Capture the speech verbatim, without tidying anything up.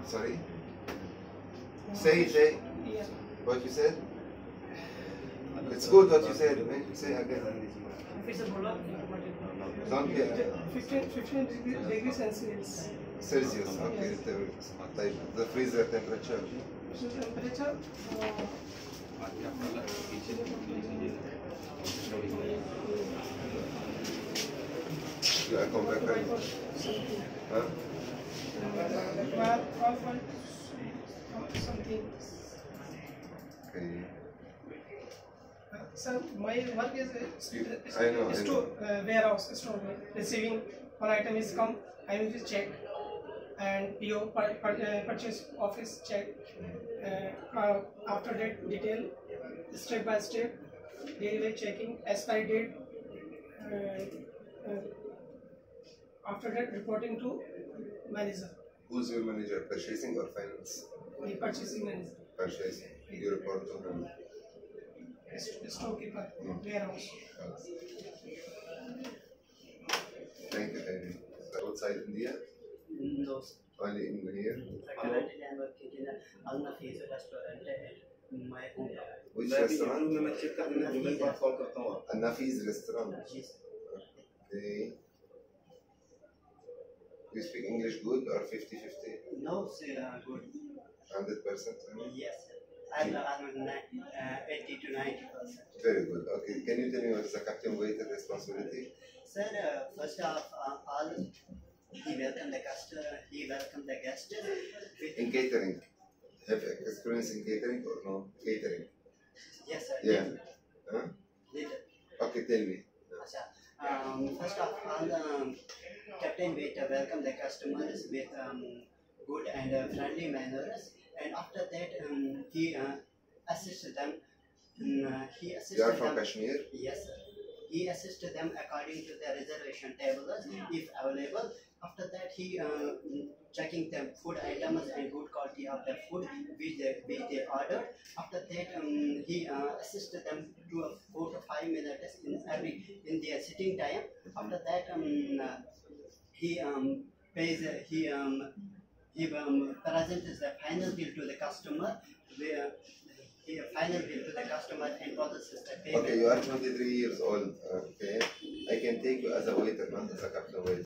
Sorry? Say, say. Yeah. What you said? It's good what you said. Say again. If it's a dollar, Don't get fifteen, fifteen degree, degree Celsius. Celsius. Okay. طيب the freezer temperature. Temperature. Uh, You are convected. Huh? twelve point something. Okay. Sir, my work is You- uh, I know, I store, uh, warehouse, store, receiving one item is come, I will just check, and P O pur- pur- uh, purchase office check. Uh, uh, after that, detail step by step, delivery checking, expiry date. Uh, uh, after that, reporting to manager, Who's your manager? Purchasing or finance? the purchasing manager, Purchasing. You report to him. st- storekeeper, Mm. warehouse. Thank you, Henry. Outside India? No, sir. Only in here? Currently, I'm working in a Al Nafis restaurant in my hometown. Which मैं भी restaurant? Interview में मैं check कर लूँगा, मैं बात call करता हूँ आपको। Nafi's restaurant. Yes. Okay. You speak English good or fifty fifty? No, sir, uh, good. one hundred percent? Yes, sir. I'm, I'm uh, eighty to ninety percent. Very good. Okay. Can you tell me what is the captain waiter responsibility? Sir, uh, first off, uh, all he welcomed the customer, he welcomed the guest. With, In catering. Have experience in catering or no? Catering. yes, sir. Yeah. Huh? Little. Okay, tell me. Um, first of all, um, captain waiter welcome the customers with um, good and uh, friendly manners, and after that um, he uh, assisted them. Um, uh, he assisted You are from them. Kashmir? Yes, sir. He assisted them according to their reservation tables, if available. After that, he uh, checking the food items and good quality of the food which they, which they ordered. After that, um, he uh, assisted them to a four to five minutes in every in their sitting time. After that, um, uh, he um, pays. Uh, he um, he um, presents the final bill to the customer. Where he final bill to the customer and processes the payment. Okay, you are twenty-three years old. Okay. I can take you as a waiter, not as a captain waiter.